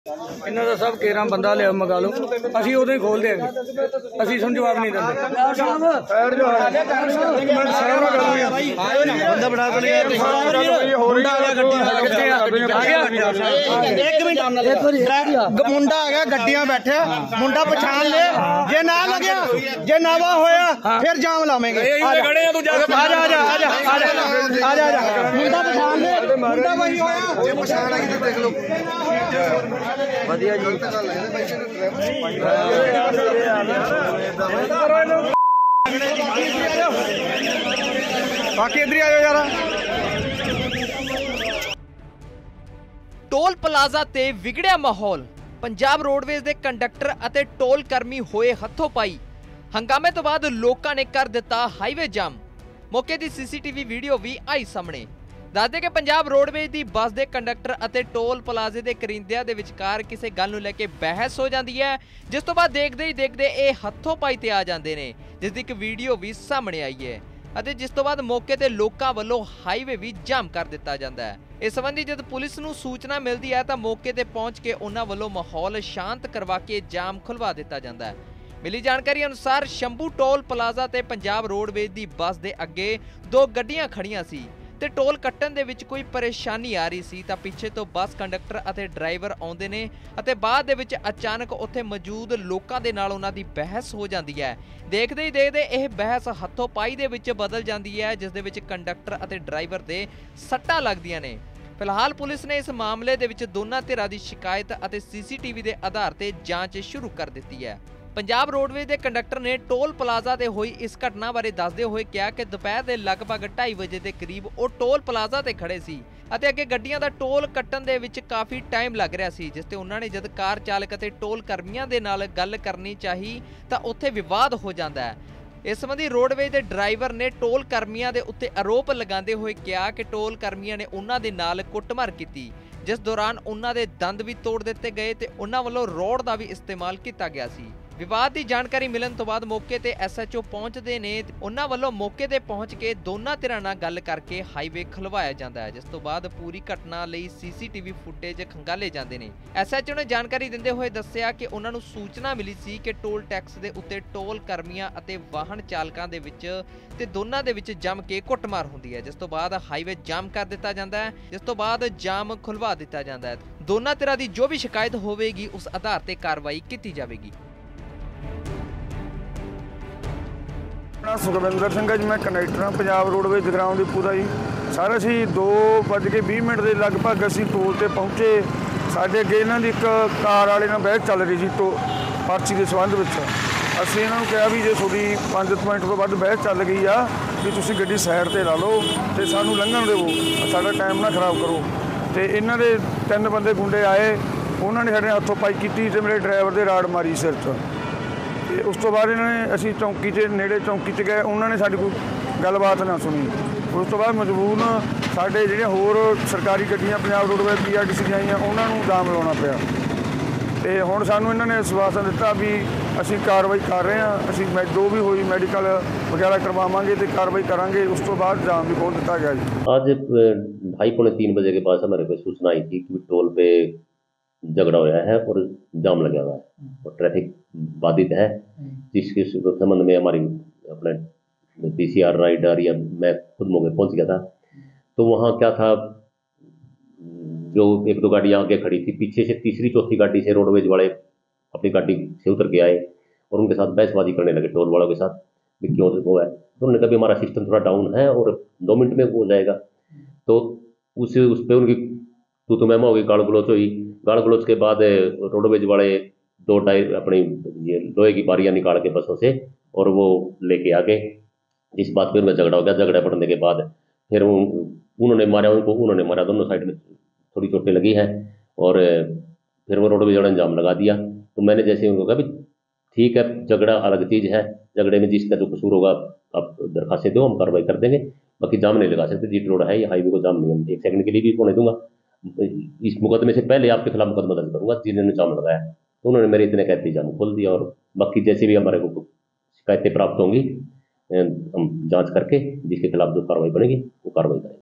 इन्हों का सब केरा बंदा लिया मंगा लो, असी उदों ही खोल देंगे, असी तुम जवाब नहीं देंगे। मुंडा आ गया गड्डियां बैठे, मुंडा पछाण ले, जे ना लग्या जे नावा होया फिर जाम लावेंगे। मुंडा पछाण ले, मुंडा वही होया जे पछाण आई देख लो। बाकी इधर आयो यार। टोल प्लाजा ते विगड़िया माहौल, पंजाब रोडवेज के कंडक्टर अते टोल कर्मी होए हथों पाई। हंगामे तो बाद लोकां ने कर दिता हाईवे जाम। मौके की सीसीटीवी वीडियो भी आई सामने। दसदे कि पंजाब रोडवेज की बस के कंडक्टर अते टोल प्लाजे के करिंदिਆਂ ਦੇ ਵਿਚਕਾਰ ਕਿਸੇ ਗੱਲ ਨੂੰ ਲੈ ਕੇ ਬਹਿਸ ਹੋ ਜਾਂਦੀ ਹੈ, जिस तो बाद देखते ही देखते ये हथों पाई ते आ जाते हैं, जिसकी एक वीडियो भी सामने आई है। ਅਤੇ जिस तो बाद मौके ते लोकां ਵੱਲੋਂ हाईवे भी जाम कर दिता जाता है। इस संबंधी जब पुलिस नूं सूचना मिलती है तो मौके ते पहुंच के उन्हां ਵੱਲੋਂ माहौल शांत करवा के जाम खुलवा दिता जाता है। मिली जानकारी अनुसार शंभू टोल प्लाजा ते पंजाब रोडवेज की बस के अगे दो गड्डियां खड़ियां सी ते टोल कट्टण दे विच कोई परेशानी आ रही सी तां पिछे तो बस कंडक्टर अते ड्राइवर आउंदे ने अते बाद दे विच अचानक उत्थे मौजूद लोकां दे नाल उन्हां दी बहस हो जांदी है। देखदे ही देखदे यह बहस हथों पाई दे विच बदल जांदी है, जिस दे विच कंडक्टर अते ड्राइवर दे सट्टां लगदियां ने। फिलहाल पुलिस ने इस मामले दे विच दोनां धिरां दी शिकायत अते सीसीटीवी के आधार ते जांच शुरू कर दित्ती है। पंजाब रोडवेज के कंडक्टर ने टोल प्लाजा ते हुई इस घटना बारे दसदे हुए कहा कि दोपहर के लगभग 2:30 बजे के करीब वो टोल प्लाजा ते खड़े सी अते अगे गड्डियां दा टोल कट्टण दे विच काफ़ी टाइम लग रहा सी, जिस ते उन्हां ने जद कार चालक अते टोल कर्मियों के नाल गल करनी चाही तां उत्थे विवाद हो जाता है। इस संबंधी रोडवेज के ड्राइवर ने टोल कर्मियों के उत्ते आरोप लगाते हुए कहा कि टोल कर्मियों ने उन्हां दे नाल कुੱਟਮਾਰ की, जिस दौरान उन्हां दे दंद भी तोड़ दिते गए ते उन्हां वल्लों रौड़ का भी इस्तेमाल किया गया सी। विवाद की जानकारी मिलने तो बाद मौके ते SHO पहुंचते ने, उन्हां वल्लों मौके ते पहुंच के दोनों धिरां नाल गल करके हाईवे खुलवाया जाता है, जिस तो बाद पूरी घटना लई CCTV फुटेज खंगाले जाते हैं। SHO ने जानकारी दिंदे हुए दस्सिया कि उन्हां नूं सूचना मिली सी कि टोल टैक्स दे उत्ते टोल कर्मियों अते वाहन चालकां दे विच ते दोनां दे विच जम के कुੱਟਮਾਰ हुंदी है, जिस तो बाद हाईवे जाम कर दिता जाता है, जिस तो बाद जाम खुलवा दिता जाता है। दोनों धिरां दी जो भी शिकायत होवेगी उस आधार ते कार्रवाई की जाएगी। सुखविंदर सिंह है जी, मैं कंडक्टर हाँ पंजाब रोडवेज जगराउं डिपू जी। सर असी 2:20 के लगभग असी टोल ते पहुँचे। साडे अगे इन्हां दी एक कार वाले नाल बहस चल रही सी तो पर्ची के संबंध में असीं इन्हां नूं कहा भी जे तुहाडी 5 मिनट तो वध बहस चल गई आ भी तुसीं गड्डी साइड ते ला लो ते सानूं लंघण देवो, साडा टाइम ना खराब करो। तो इन्हां दे 3 बंदे गुंडे आए, उन्होंने साडे हथों पाई की ते मेरे ड्राइवर दे राड़ मारी सिर च। उस तो बाद इन्होंने असी चौंकी च नेड़े चौंकी च गए, उन्होंने साडी कोई गलबात ना सुनी। उस तो बाद मजबूर साडे जिहड़े होर सरकारी गड्डियां पंजाब रोडवेज PRTC दी आईयां उन्हां नूं जाम लाउणा पिया ते हुण सानूं इन्हां ने आश्वासन दित्ता भी असी कार्रवाई कर रहे हैं, असी जो भी होई मैडिकल वगैरह करवावांगे ते कार्रवाई करांगे। उस तो बाद जाम भी खोल दिता गया जी। आज 2:30-3 बजे के पास हमारे पास सूचना आई थी कि टोल पे झगड़ा होया है और जाम लगा हुआ है और ट्रैफिक बाधित है, जिसके संबंध में हमारी अपने PCR राइडर या मैं खुद मौके पहुंच गया था। तो वहाँ क्या था, जो 1-2 गाड़ियाँ आगे खड़ी थी, पीछे से तीसरी चौथी गाड़ी से रोडवेज वाले अपनी गाड़ी से उतर के आए और उनके साथ बहसबाजी करने लगे टोल वालों के साथ भी क्यों वो है। तो उन्होंने कहा भी हमारा सिस्टम थोड़ा डाउन है और 2 मिनट में हो जाएगा। तो उस पर उनकी तो मैम होगी, गाड़ गलोच हुई। गाड़ गलोच के बाद रोडवेज वाले 2 टायर अपनी ये लोहे की बारियां निकाल के बसों से और वो लेके आ गए, जिस बात पे उनका झगड़ा हो गया। झगड़ा पड़ने के बाद फिर उन्होंने मारा उनको, उन्होंने मारा, दोनों साइड में थोड़ी चोटें लगी हैं और फिर वो रोडवेज वाले ने जाम लगा दिया। तो मैंने जैसे उनको कहा भी ठीक है, झगड़ा अलग चीज़ है, झगड़े में जिसका जो कसूर होगा आप दरखास्तें दो, हम कार्रवाई कर देंगे, बाकी जाम नहीं लगा सकते। जीटी रोड है, ये हाईवे को जाम नहीं हम 1 सेकंड के लिए भी होने दूंगा। इस मुकदमे से पहले आपके खिलाफ मुकदमा दर्ज करूंगा जिन्होंने जाम लगाया। तो उन्होंने मेरे इतने कहते जाम खोल दिया और बाकी जैसे भी हमारे को शिकायतें प्राप्त होंगी हम जांच करके जिसके खिलाफ जो कार्रवाई बनेगी वो कार्रवाई करेंगे।